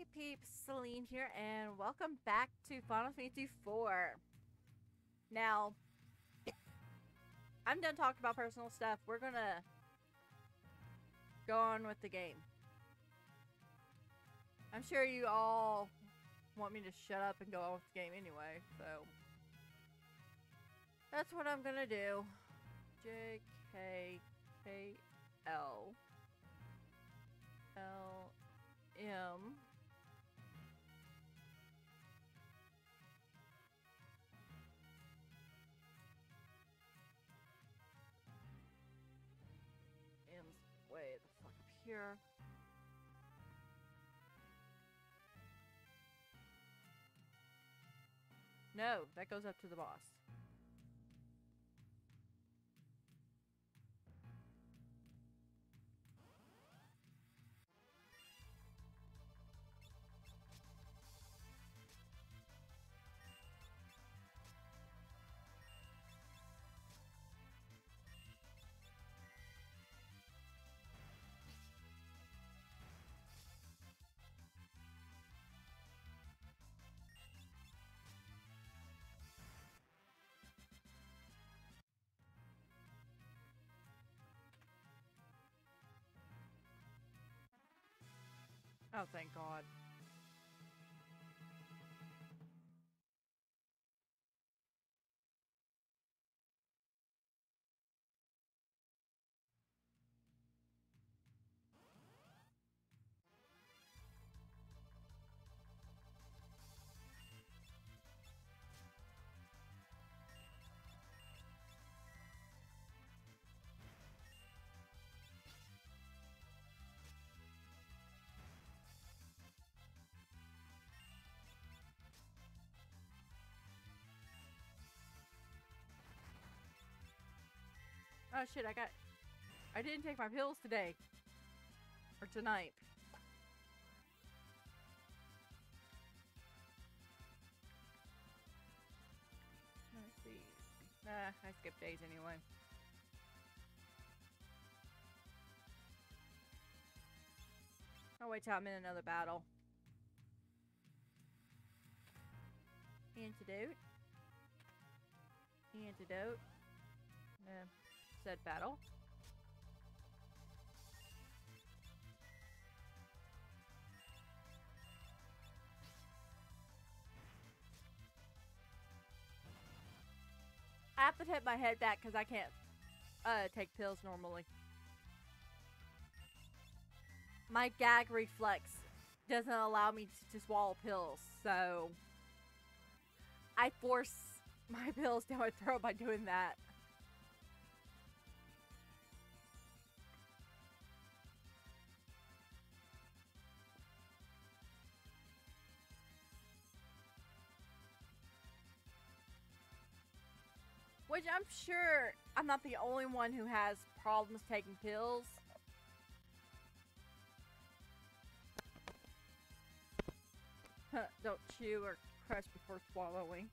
Hey peeps, Celine here, and welcome back to Final Fantasy IV. Now, I'm done talking about personal stuff. We're gonna go on with the game. I'm sure you all want me to shut up and go on with the game anyway, so that's what I'm gonna do. J K K L L M M's way the fuck up here. No, that goes up to the boss. Oh, thank God. Oh shit, I didn't take my pills today. Or tonight. Let's see. I skipped days anyway. I'll wait till I'm in another battle. Antidote. Antidote. Said battle. I have to tip my head back because I can't take pills normally. My gag reflex doesn't allow me to swallow pills, so I force my pills down my throat by doing that. Which I'm sure I'm not the only one who has problems taking pills. Don't chew or crush before swallowing.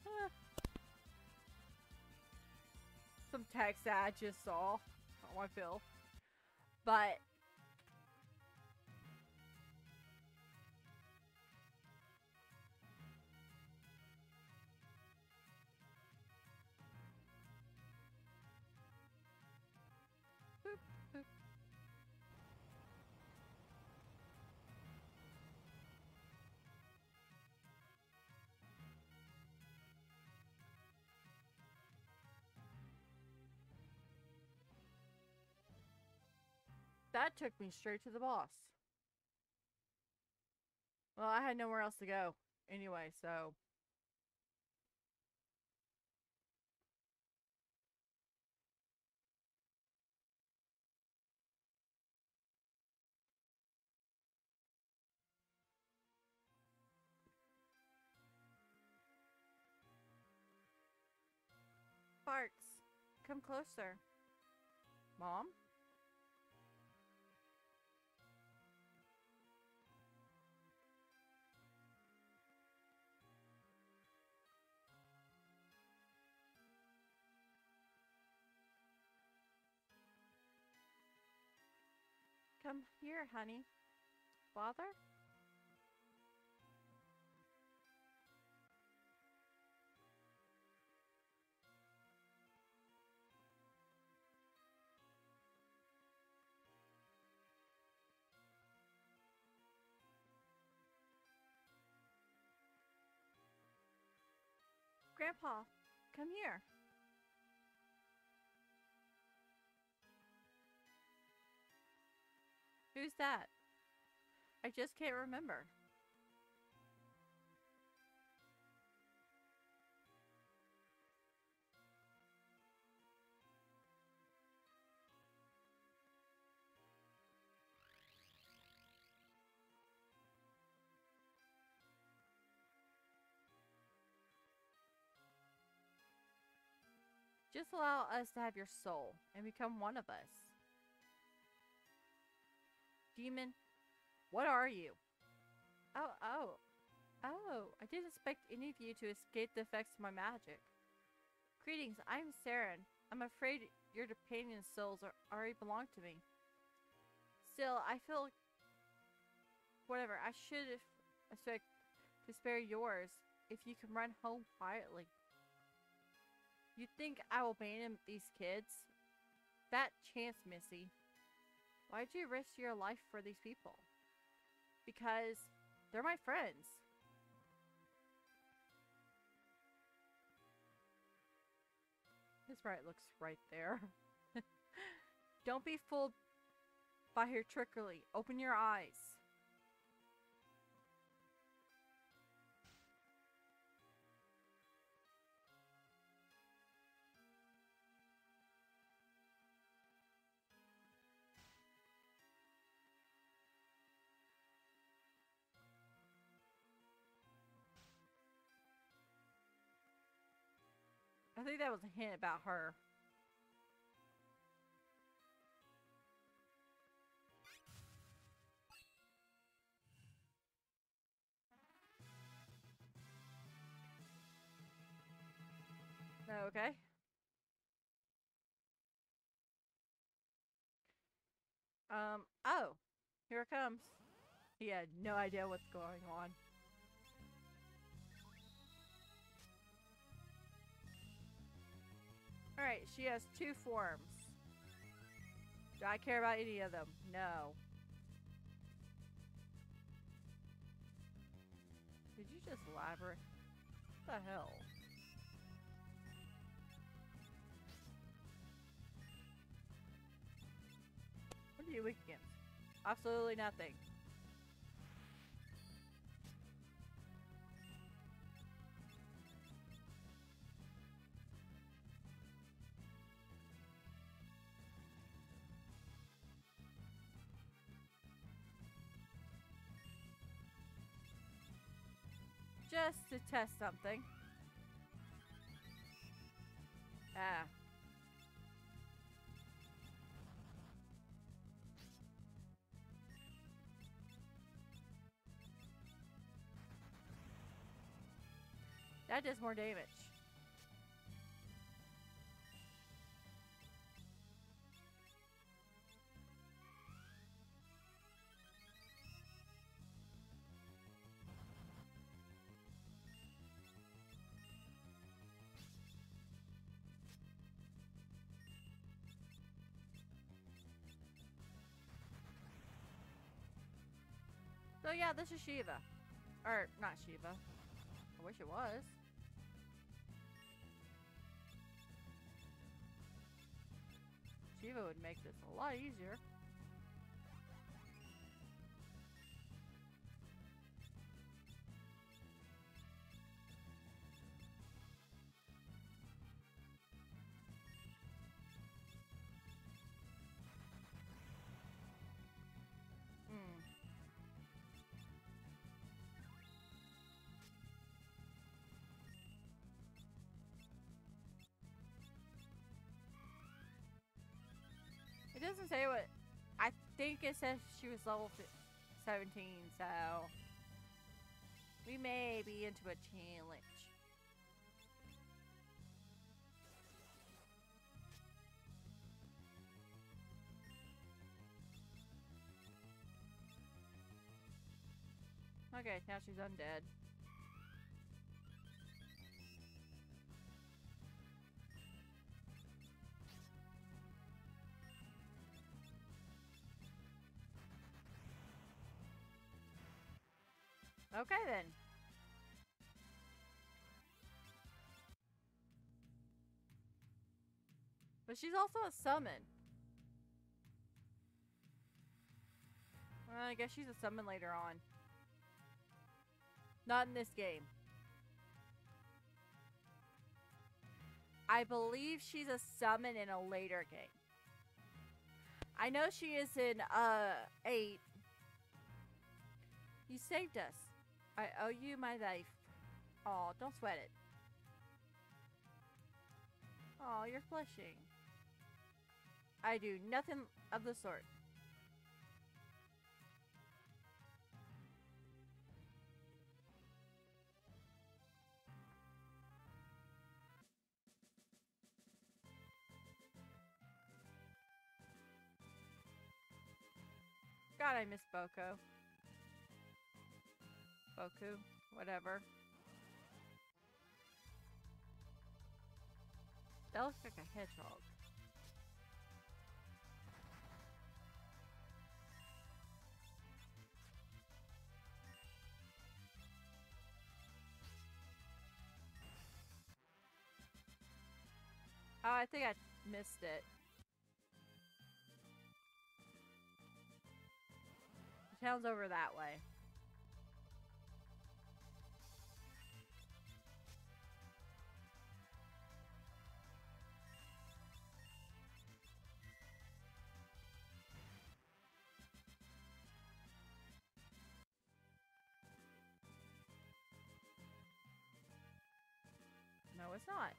Some text that I just saw on my pill. But boop, boop. That took me straight to the boss. Well, I had nowhere else to go anyway, so Barks, come closer. Mom? Come here, honey. Father? Grandpa, come here. Who's that? I just can't remember. Just allow us to have your soul and become one of us. Demon, what are you? Oh, I didn't expect any of you to escape the effects of my magic. Greetings, I'm Saren. I'm afraid your companion souls already belong to me. Still, I feel whatever. I should expect to spare yours if you can run home quietly. You think I will abandon these kids? That chance, Missy. Why'd you risk your life for these people? Because they're my friends. His right looks right there. Don't be fooled by her trickery. Open your eyes. I think that was a hint about her. Okay. Oh. Here it comes. He had no idea what's going on. Alright, she has 2 forms. Do I care about any of them? No. Did you just labyrinth? What the hell? What are you weak against? Absolutely nothing. Just to test something. Ah. That does more damage. So yeah, this is Shiva. Or, not Shiva. I wish it was. Shiva would make this a lot easier. Hmm. It doesn't say what... I think it says she was level 17, so... We may be into a challenge. Okay, now she's undead. Okay then. But she's also a summon. Well, I guess she's a summon later on. Not in this game. I believe she's a summon in a later game. I know she is in 8. You saved us. I owe you my life. Aw, don't sweat it. Aw, you're flushing. I do nothing of the sort. God, I miss Boko. Boku, whatever. That looks like a hedgehog. Oh, I think I missed it. The town's over that way. No, it's not.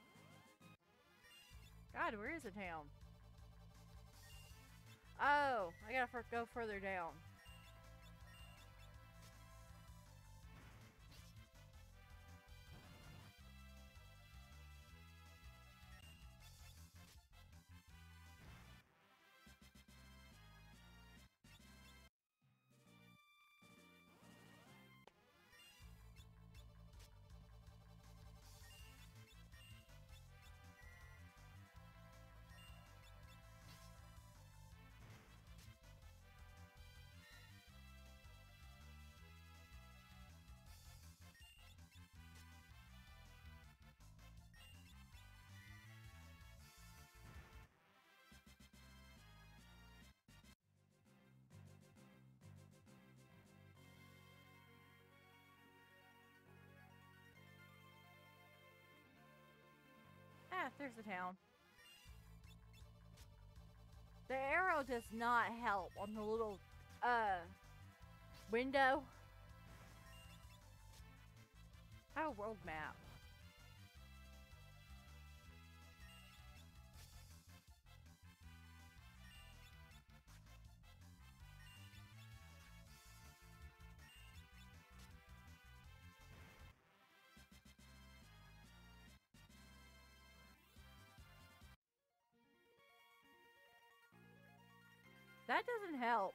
God, where is the town? Oh, I gotta go further down. Ah, there's the town. The arrow does not help on the little, window. I have a world map. That doesn't help.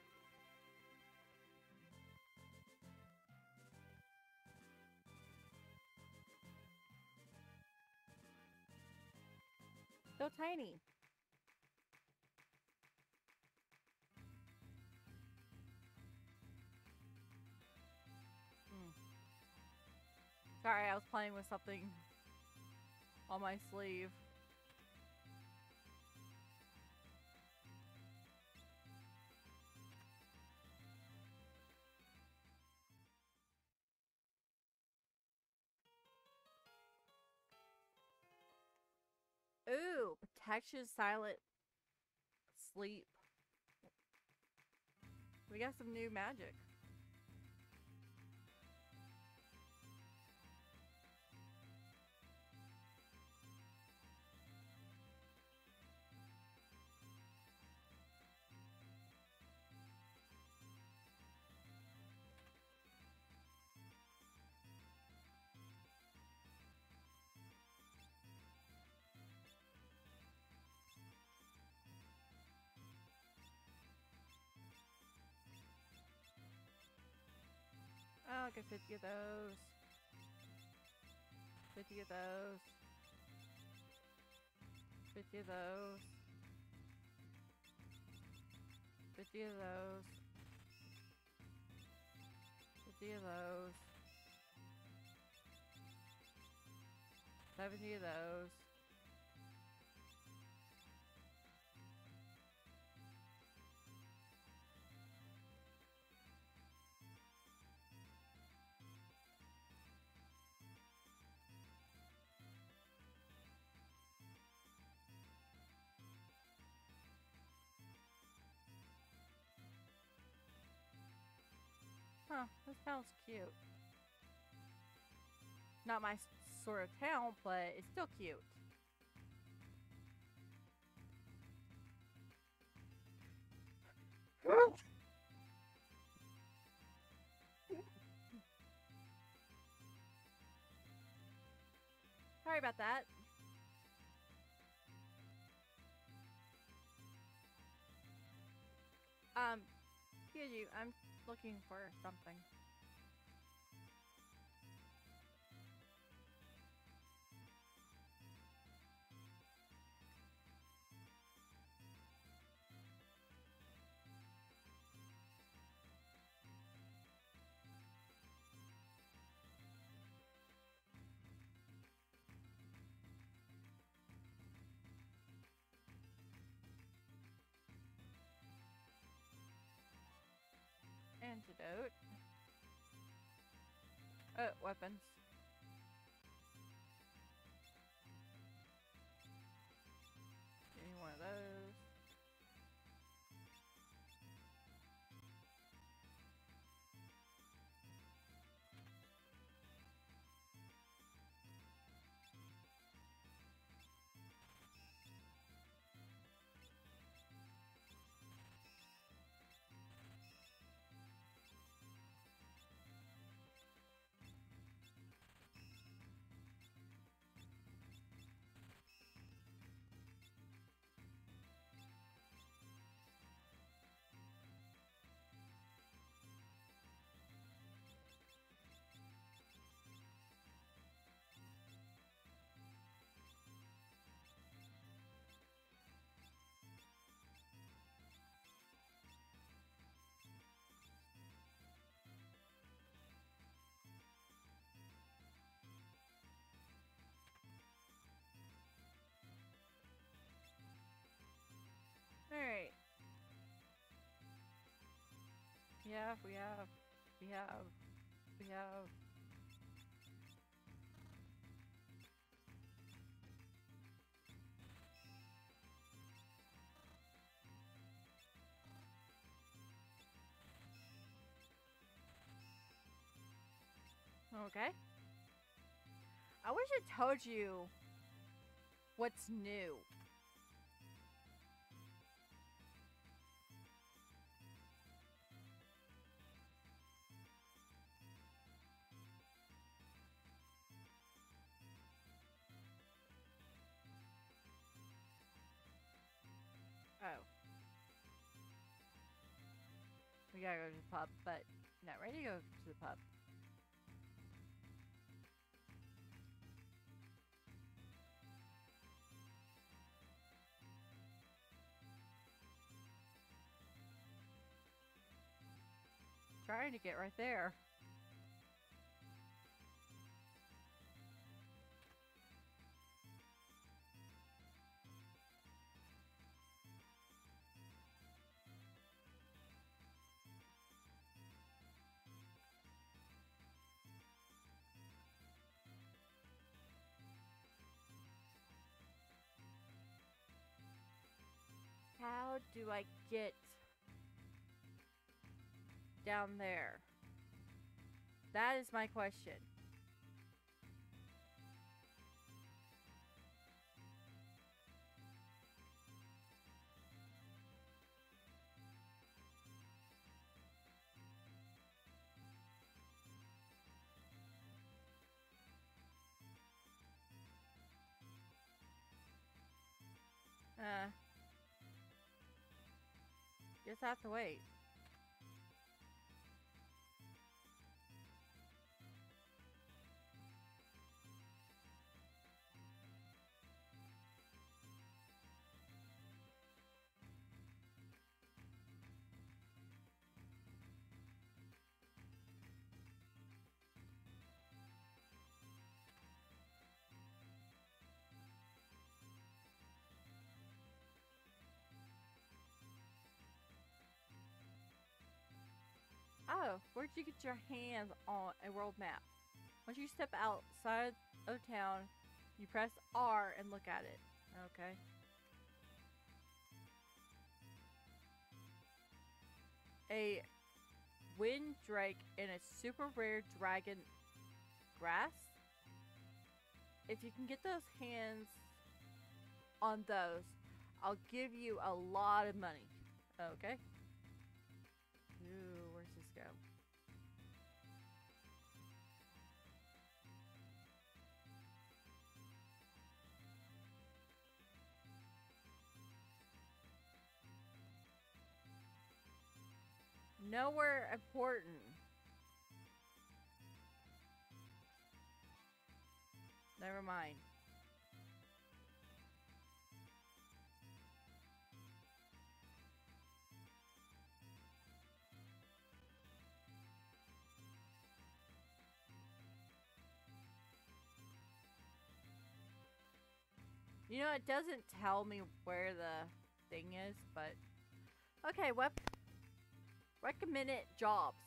So tiny. Hmm. Sorry, I was playing with something on my sleeve. Ooh, protection, silent sleep. We got some new magic. Oh, I'll get 50 of those. 50 of those. 50 of those. 50 of those. 50 of those. 70 of those. Huh, this town's cute. Not my sort of town, but it's still cute. Sorry about that. Excuse you, I'm looking for something. Antidote. Weapons. Any one of those. Alright. Yeah, we have. We have. We have. Okay. I wish it told you what's new. Oh. We gotta go to the pub, but not ready to go to the pub. Trying to get right there. How do I get down there? That is my question. Uh, Just have to wait. Oh, where'd you get your hands on a world map? Once you step outside of town, you press R and look at it. Okay. A Wind Drake and a super rare Dragon Grass. If you can get those hands on those, I'll give you a lot of money. Okay. Ooh, where's this go? Nowhere important. Never mind. You know, it doesn't tell me where the thing is, but... Okay, recommended jobs.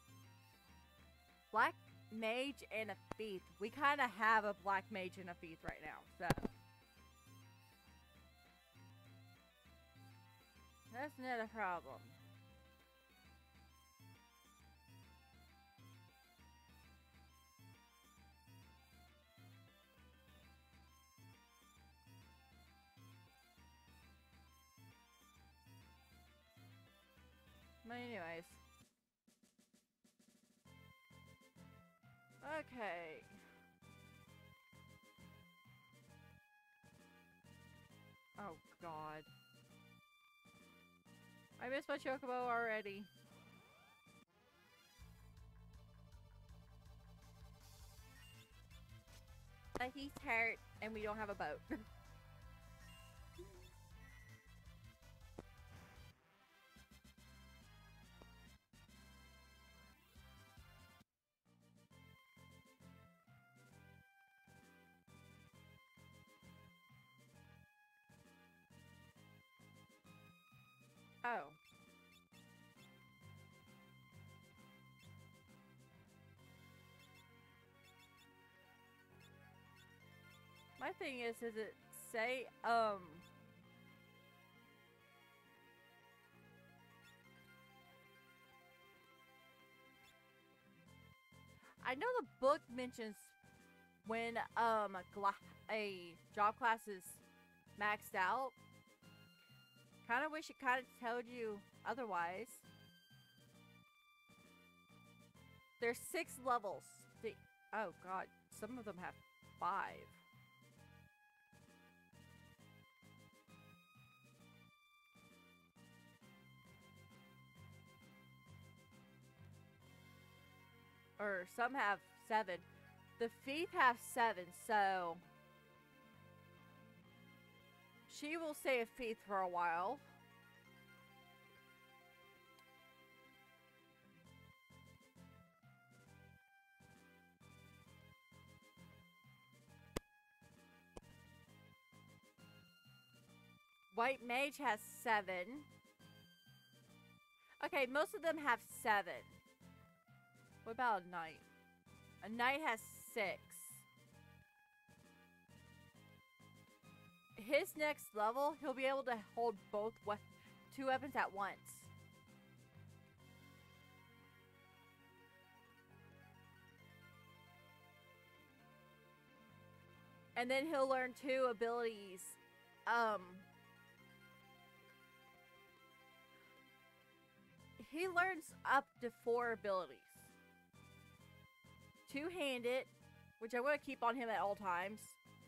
Black Mage and a Thief. We kind of have a Black Mage and a Thief right now, so... That's not a problem. But anyways. Okay. Oh, God. I missed my chocobo already. He's hurt, and we don't have a boat. Oh. My thing is it say, I know the book mentions when, a job class is maxed out. Kind of wish it kind of told you otherwise. There's 6 levels. Oh God, some of them have 5. Or some have 7. The Thief have 7, so she will stay a Thief for a while. White Mage has 7. Okay, most of them have 7. What about a Knight? A Knight has 6. His next level, he'll be able to hold both 2 weapons at once. And then he'll learn 2 abilities. He learns up to 4 abilities. Two-handed, which I want to keep on him at all times.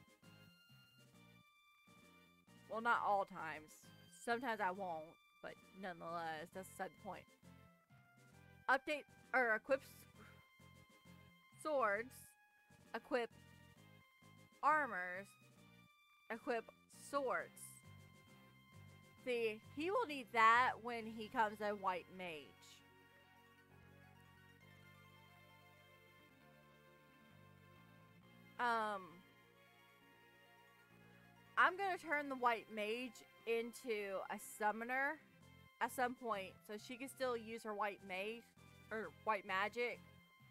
Well, not all times. Sometimes I won't, but nonetheless, that's beside the point. Update, or equip swords, equip armors, equip swords. See, he will need that when he becomes a white mage. I'm gonna turn the white mage into a summoner at some point, so she can still use her white mage, or white magic.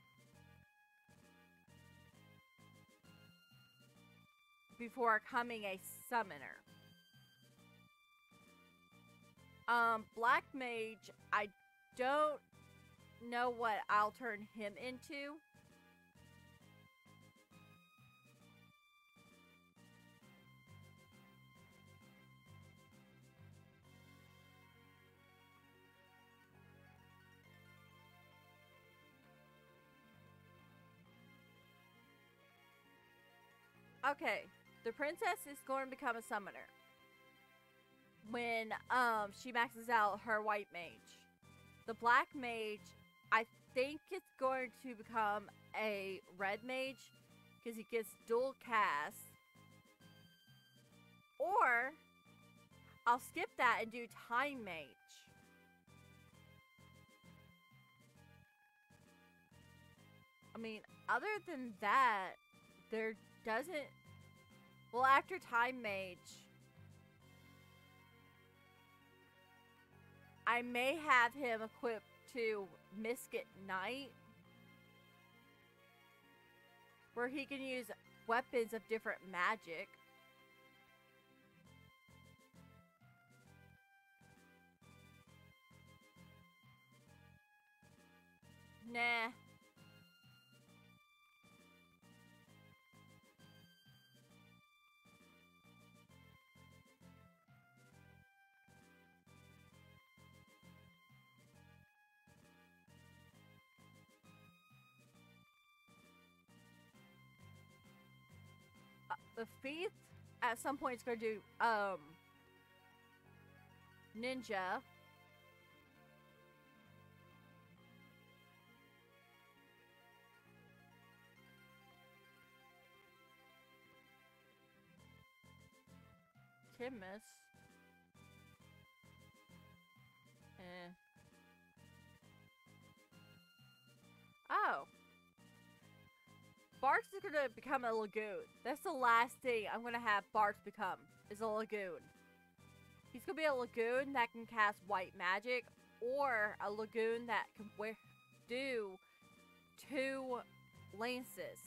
Before becoming a summoner. Black Mage, I don't know what I'll turn him into. Okay, the princess is going to become a summoner when she maxes out her white mage. The black mage, I think it's going to become a red mage because he gets dual cast. Or I'll skip that and do time mage. I mean, other than that, there doesn't. Well, after time mage, I may have him equipped to Misket Knight, where he can use weapons of different magic. Nah. The Thief at some point is going to do ninja. Chemist. Oh. Barks is going to become a lagoon. That's the last thing I'm going to have Barks become, is a lagoon. He's going to be a lagoon that can cast white magic, or a lagoon that can do 2 lances.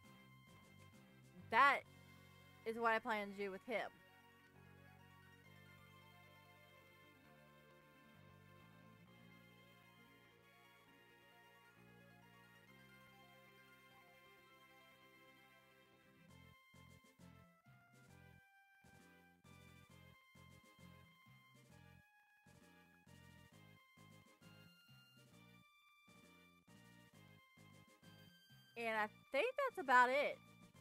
That is what I plan to do with him. And I think that's about it.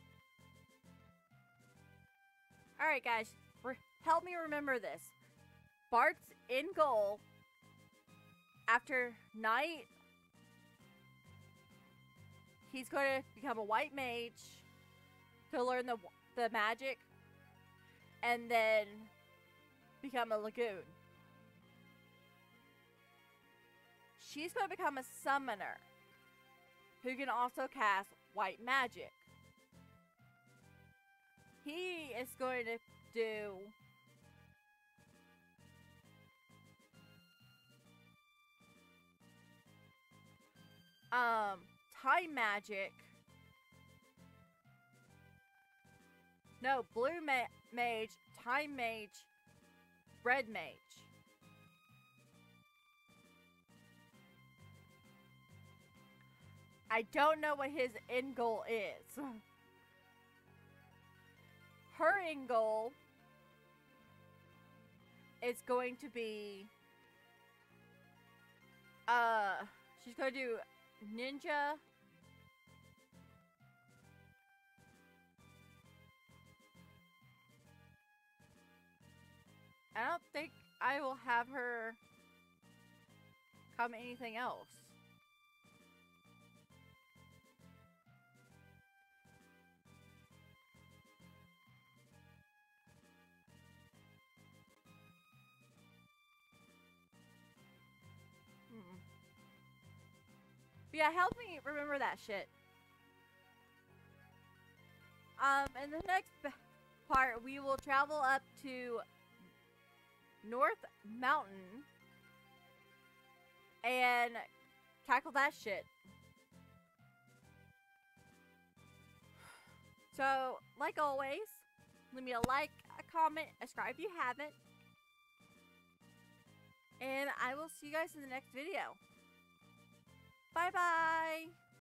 Alright, guys. Help me remember this. Bart's in goal after night. He's going to become a white mage to learn the magic. And then become a lagoon. She's going to become a summoner who can also cast white magic. He is going to do time magic. No, blue mage, time mage, red mage. I don't know what his end goal is. Her end goal is going to be she's going to do ninja. I don't think I will have her come anything else. But yeah, help me remember that shit. In the next part, we will travel up to North Mountain and tackle that shit. So, like always, leave me a like, a comment, a subscribe if you haven't. And I will see you guys in the next video. Bye bye!